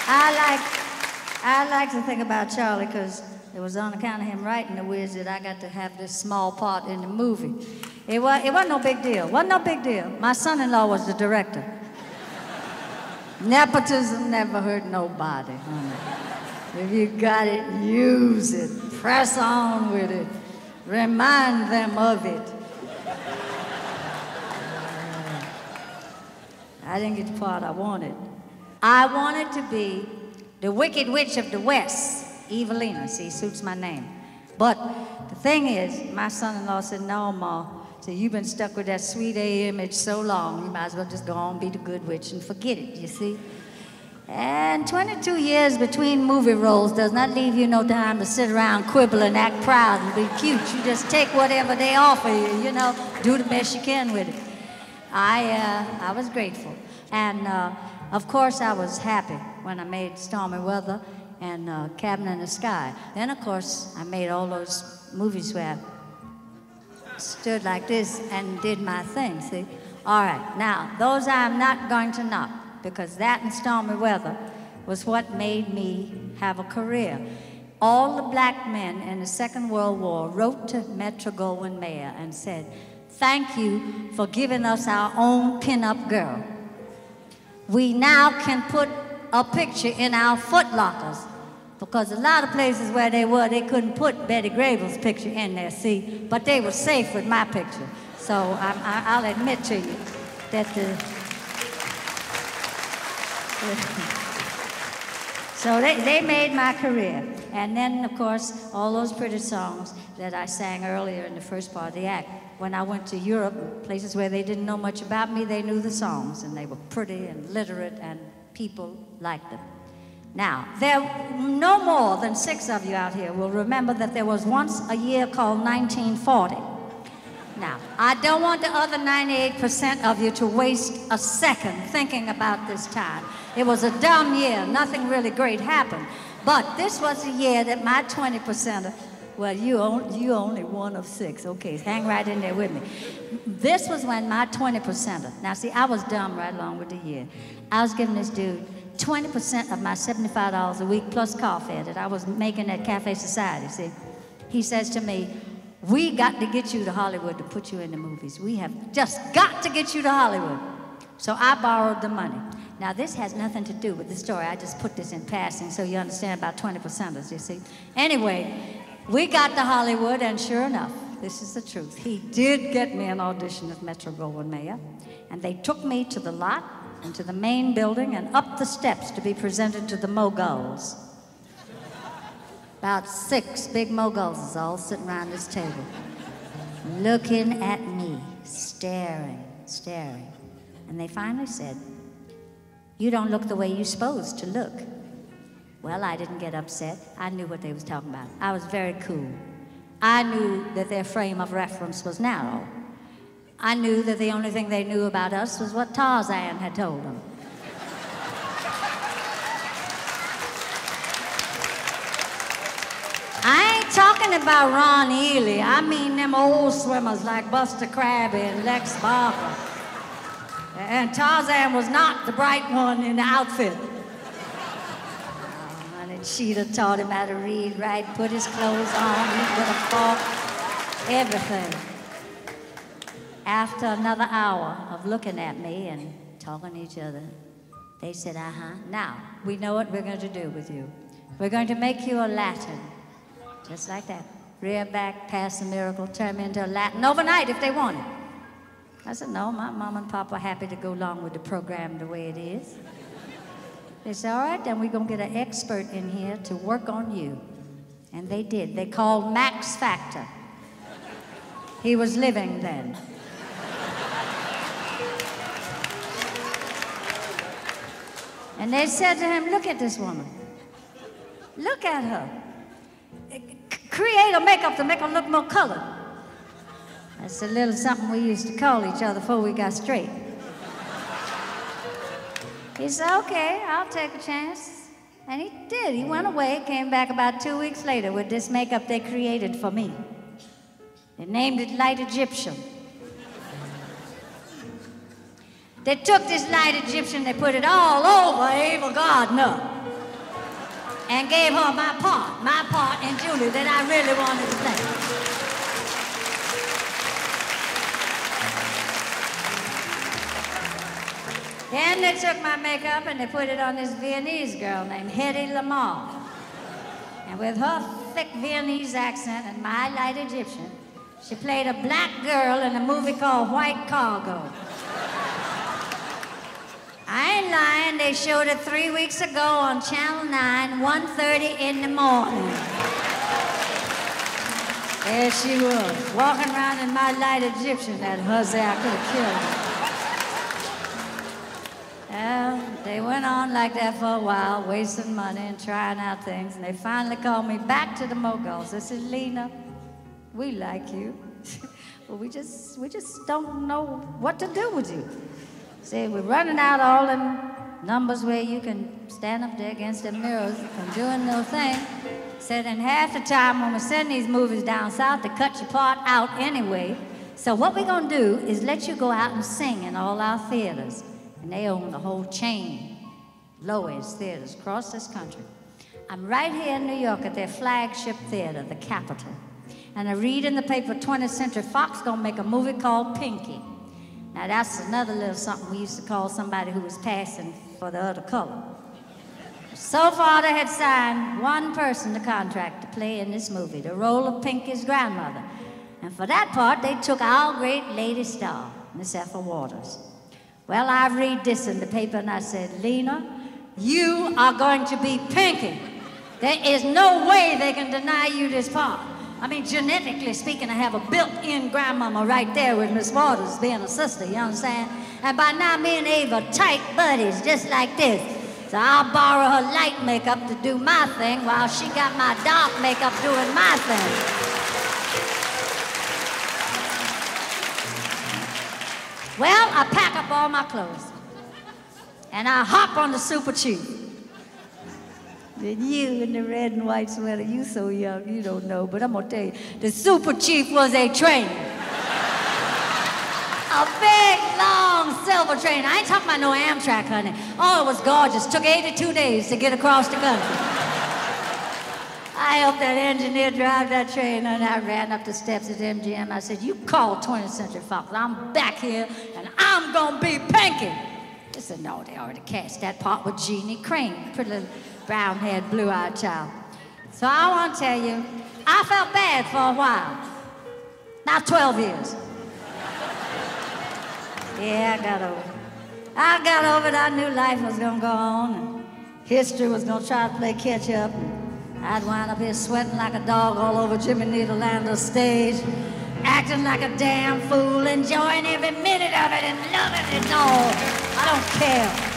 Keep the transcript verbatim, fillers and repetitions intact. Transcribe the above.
I like, I like to think about Charlie because it was on account of him writing The Wiz that I got to have this small part in the movie. It, was, it wasn't no big deal. Wasn't no big deal. My son-in-law was the director. Nepotism never hurt nobody, honey. If you got it, use it. Press on with it. Remind them of it. I didn't get the part I wanted. I wanted to be the Wicked Witch of the West, Evelina. See, suits my name. But the thing is, my son-in-law said, no, Ma. So you've been stuck with that sweet A image so long, you might as well just go on and be the good witch and forget it, you see? And twenty-two years between movie roles does not leave you no time to sit around, quibble, and act proud and be cute. You just take whatever they offer you, you know, do the best you can with it. I, uh, I was grateful. And, uh, of course, I was happy when I made Stormy Weather and uh, Cabin in the Sky. Then, of course, I made all those movies where I stood like this and did my thing, see? All right, now, those I'm not going to knock, because that and Stormy Weather was what made me have a career. All the black men in the Second World War wrote to Metro-Goldwyn-Mayer and said, thank you for giving us our own pin-up girl. We now can put a picture in our footlockers, because a lot of places where they were, they couldn't put Betty Grable's picture in there, see? But they were safe with my picture. So I, I, I'll admit to you that the... so they, they made my career. And then, of course, all those pretty songs that I sang earlier in the first part of the act. When I went to Europe, places where they didn't know much about me, they knew the songs, and they were pretty and literate, and people liked them. Now, there no more than six of you out here will remember that there was once a year called nineteen forty. Now, I don't want the other ninety-eight percent of you to waste a second thinking about this time. It was a dumb year. Nothing really great happened. But this was the year that my twenty percenter, well, you only, you only one of six. Okay, hang right in there with me. This was when my twenty percenter, now see, I was dumb right along with the year. I was giving this dude twenty percent of my seventy-five dollars a week plus car fare that I was making at Cafe Society, see? He says to me, we got to get you to Hollywood to put you in the movies. We have just got to get you to Hollywood. So I borrowed the money. Now, this has nothing to do with the story. I just put this in passing so you understand about twenty percenters, you see? Anyway, we got to Hollywood, and sure enough, this is the truth. He did get me an audition at Metro-Goldwyn-Mayer, and they took me to the lot and to the main building and up the steps to be presented to the moguls. About six big moguls all sitting around this table, looking at me, staring, staring. And they finally said, you don't look the way you're supposed to look. Well, I didn't get upset. I knew what they was talking about. I was very cool. I knew that their frame of reference was narrow. I knew that the only thing they knew about us was what Tarzan had told them. I ain't talking about Ron Ely. I mean them old swimmers like Buster Crabbe and Lex Barker. And Tarzan was not the bright one in the outfit. Oh, honey, Cheetah taught him how to read, write, put his clothes on, eat with a fork, everything. After another hour of looking at me and talking to each other, they said, uh-huh, now, we know what we're going to do with you. We're going to make you a Latin. Just like that. Rear back, pass the miracle, turn me into a Latin overnight if they want it. I said, no, my mom and pop are happy to go along with the program the way it is. They said, all right, then we're going to get an expert in here to work on you. And they did. They called Max Factor. He was living then. And they said to him, look at this woman. Look at her. Create a makeup to make her look more colored. That's a little something we used to call each other before we got straight. He said, okay, I'll take a chance. And he did. He went away, came back about two weeks later with this makeup they created for me. They named it Light Egyptian. They took this Light Egyptian, they put it all over Abel Gardner. and gave her my part, my part in Julie that I really wanted to play. Then they took my makeup and they put it on this Viennese girl named Hedy Lamarr. And with her thick Viennese accent and my light Egyptian, she played a black girl in a movie called White Cargo. I ain't lying, they showed it three weeks ago on Channel nine, one thirty in the morning. There she was, walking around in my light Egyptian, that hussy, I could have killed her. Well, they went on like that for a while, wasting money and trying out things, and they finally called me back to the Moguls. They said, Lena, we like you, but we just, we just don't know what to do with you. See, we're running out all them numbers where you can stand up there against the mirrors and doing no thing. Said, in half the time when we send these movies down south, they cut your part out anyway. So what we're gonna do is let you go out and sing in all our theaters. And they own the whole chain, low-end theaters across this country. I'm right here in New York at their flagship theater, the Capitol. And I read in the paper twentieth Century Fox gonna make a movie called Pinky. Now that's another little something we used to call somebody who was passing for the other color. So far they had signed one person to contract to play in this movie, the role of Pinky's grandmother. And for that part, they took our great lady star, Miss Ethel Waters. Well, I read this in the paper and I said, Lena, you are going to be Pinky. There is no way they can deny you this part. I mean, genetically speaking, I have a built-in grandmama right there with Miss Waters being a sister, you understand? And by now, me and Eve are tight buddies, just like this. So I'll borrow her light makeup to do my thing while she got my dark makeup doing my thing. Well, I pack up all my clothes, and I hop on the Super Chief. And you in the red and white sweater, you so young, you don't know, but I'm gonna tell you, the Super Chief was a train. A big, long silver train. I ain't talking about no Amtrak, honey. Oh, it was gorgeous. Took eighty-two days to get across the country. I helped that engineer drive that train, and I ran up the steps at M G M. I said, you call twentieth Century Fox. I'm back here, and I'm gonna be Pinky. They said, no, they already cast that part with Jeannie Crane, pretty little brown-haired, blue-eyed child. So I want to tell you, I felt bad for a while. Now twelve years. Yeah, I got over it. I got over it. I knew life was gonna go on, and history was gonna try to play catch-up. I'd wind up here sweating like a dog all over Jimmy Needlelander's stage, acting like a damn fool, enjoying every minute of it and loving it all. I don't care.